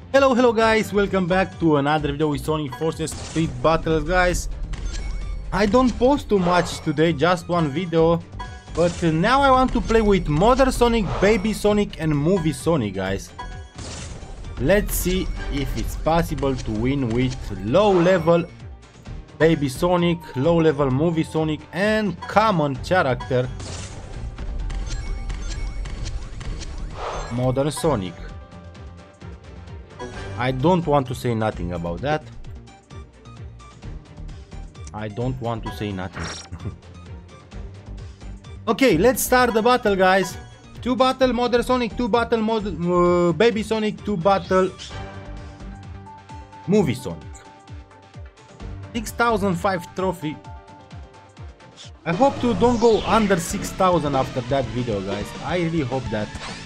Hello guys, welcome back to another video with Sonic Forces Street Battles, guys. I don't post too much today, just one video, but now I want to play with Modern Sonic, Baby Sonic and Movie Sonic, guys. Let's see if it's possible to win with low level Baby Sonic, low level Movie Sonic and common character Modern Sonic. I don't want to say nothing about that. I don't want to say nothing. Okay, let's start the battle, guys. 2 battle Modern Sonic, 2 battle Baby Sonic, 2 battle Movie Sonic. 6005 trophy. I hope to don't go under 6000 after that video, guys. I really hope that.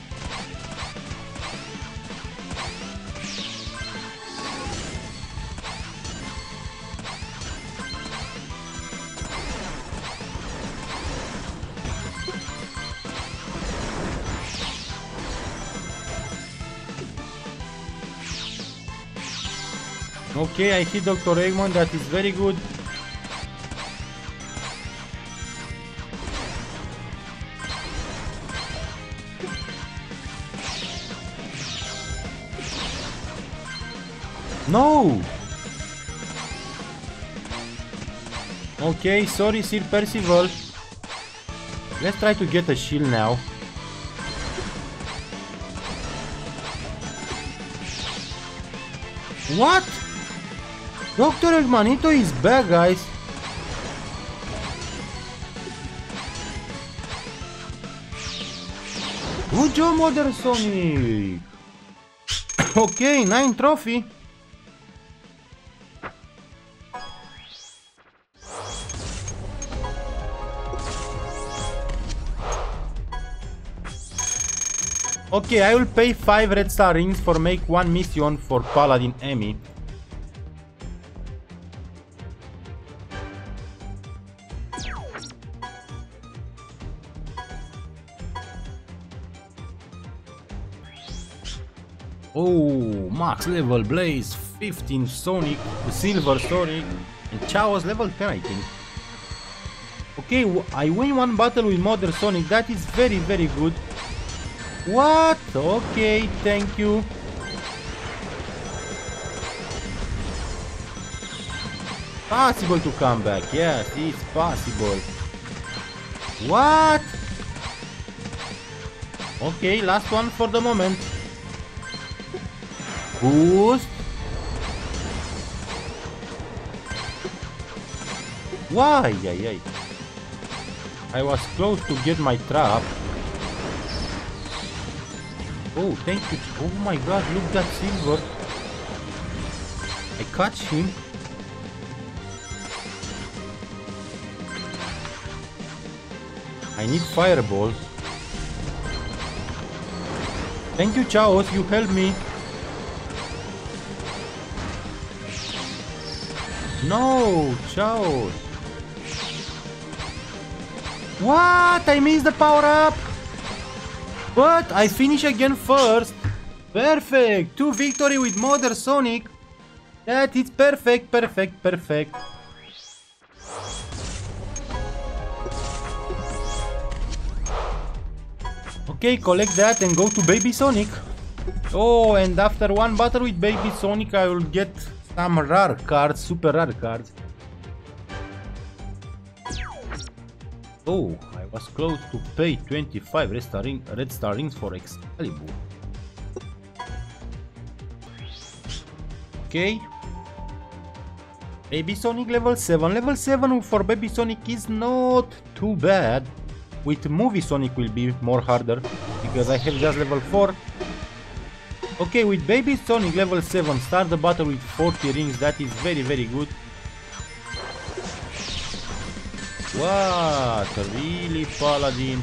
Okay, I hit Dr. Eggman, that is very good. No! Okay, sorry Sir Percival. Let's try to get a shield now. What? Dr. Eggmanito is back, guys. Good job, Modern Sonic. Okay, 9 trophy. Okay, I will pay 5 red star rings for make 1 mission for Paladin Emmy. Oh, max level Blaze, 15 Sonic, the Silver Sonic, and Chaos level 10, I think. Okay, I win 1 battle with Modern Sonic, that is very good. What? Okay, thank you. Possible to come back, yes, it's possible. What? Okay, last one for the moment. Boost. Why? I was close to get my trap. Oh, thank you. Oh my god, look that silver. I catch him. I need fireballs. Thank you, Chaos, you helped me. No, Chaos. What? I missed the power up. But I finish again first. Perfect. 2 victory with Modern Sonic. That is perfect. Okay, collect that and go to Baby Sonic. Oh, and after 1 battle with Baby Sonic, I will get some rare cards, super rare cards. Oh, I was close to pay 25 red star rings for Excalibur. Okay. Baby Sonic level 7. Level 7 for Baby Sonic is not too bad. With Movie Sonic will be more harder because I have just level 4. Okay, with Baby Sonic level 7, start the battle with 40 rings, that is very good. What? Really, Paladin?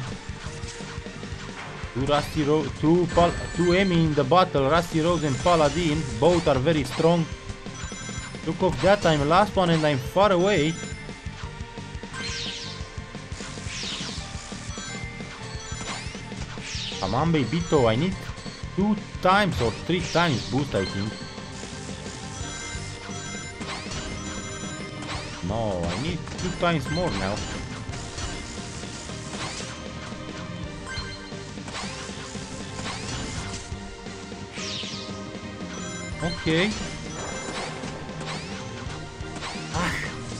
2 Emmy in the battle, Rusty Rose and Paladin, both are very strong. Look off that, I'm last one and I'm far away. Come on, Babyto, I need 2 times or 3 times boost, I think. No, I need 2 times more now. Okay. Ah.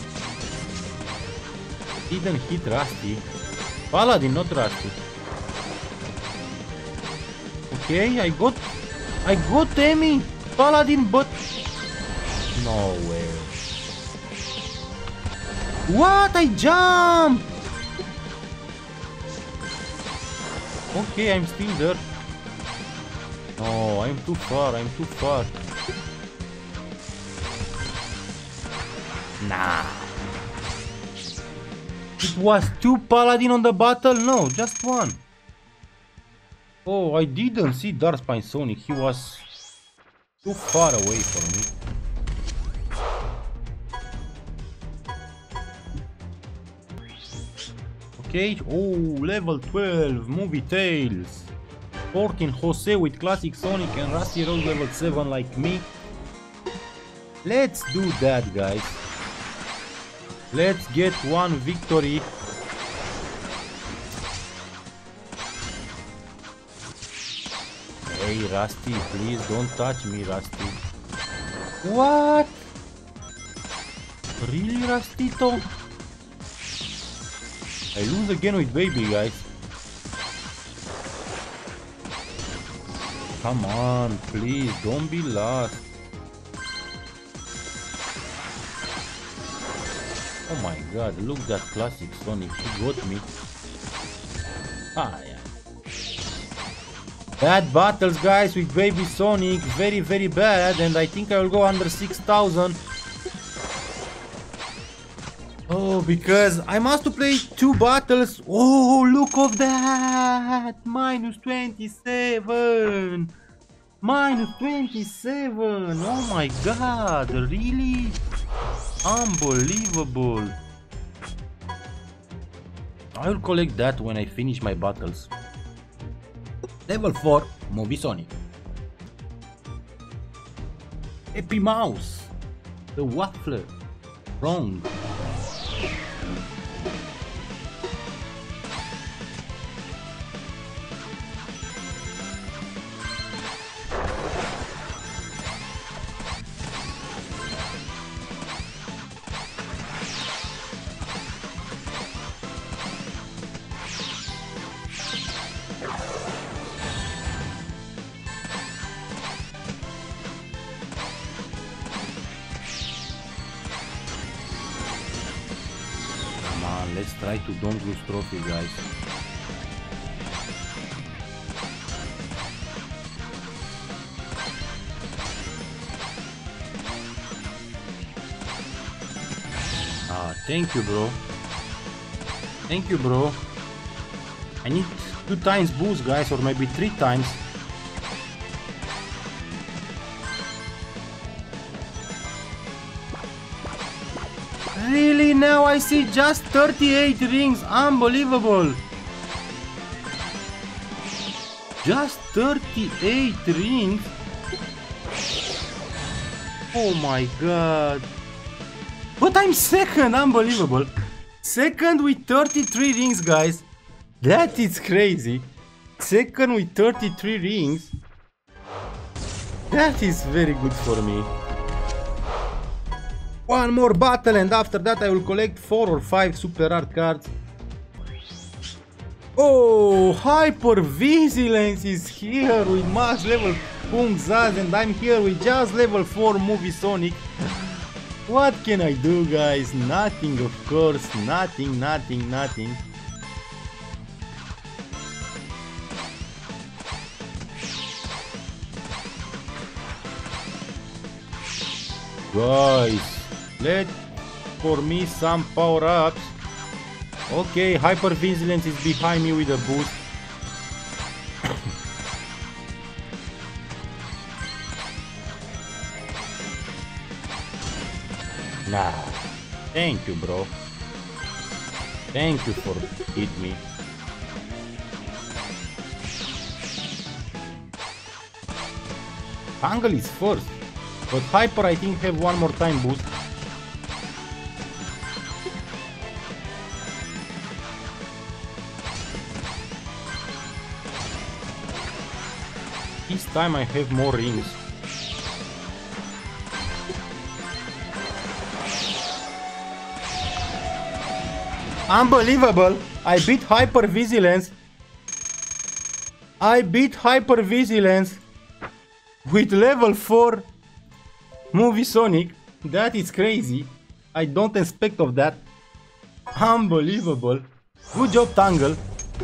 Didn't hit Rusty. Paladin, not Rusty. Okay, I got Emmy Paladin, but no way. What? I jumped! Okay, I'm still there. No, I'm too far, I'm too far. Nah. It was 2 Paladin on the battle? No, just 1. Oh, I didn't see Darkspine Sonic. He was too far away from me. Okay, oh, level 12, Movie Tales. 14, Jose with Classic Sonic and Rusty Rose level 7 like me. Let's do that, guys. Let's get 1 victory. Hey, Rusty, please don't touch me, Rusty. What? Really, Rustito? I lose again with baby, guys. Come on, please, don't be lost. Oh my god, look that Classic Sonic, he got me. Ah, yeah. Bad battles, guys, with baby Sonic, very, very bad, and I think I will go under 6,000. Oh, because I must play 2 battles. Oh, look of that! Minus 27! Minus 27! Oh my god, really? Unbelievable! I will collect that when I finish my battles. Level 4, Movie Sonic. Epi Mouse. The Waffler. Wrong. Let's try to don't lose trophy, guys. Ah, thank you, bro. Thank you, bro. I need 2 times boost, guys, or maybe 3 times. Really? Now I see just 38 rings. Unbelievable. Just 38 rings. Oh my god. But I'm second. Unbelievable. Second with 33 rings, guys. That is crazy. Second with 33 rings. That is very good for me. 1 more battle and after that I will collect 4 or 5 super rare cards. Oh, Hyper Vigilance is here with max level Kung Zaz and I'm here with just level 4 Movie Sonic. What can I do, guys? Nothing, of course. Nothing. Guys, let for me some power-ups. Okay, Hyper Vigilance is behind me with a boost. Nah, thank you, bro. Thank you for hitting me. Tangle is first. But Hyper I think have one more time boost. This time I have more rings. Unbelievable! I beat Hyper Vigilance. I beat Hyper Vigilance with level 4 Movie Sonic. That is crazy. I don't expect of that. Unbelievable. Good job, Tangle.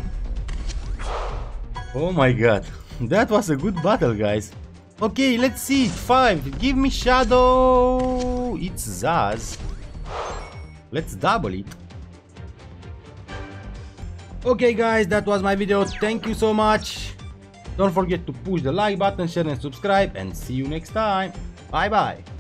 Oh my god. That was a good battle, guys. Okay, let's see it. 5. Give me Shadow. It's Zaz. Let's double it. Okay guys, that was my video. Thank you so much. Don't forget to push the like button, share and subscribe, and see you next time. Bye bye.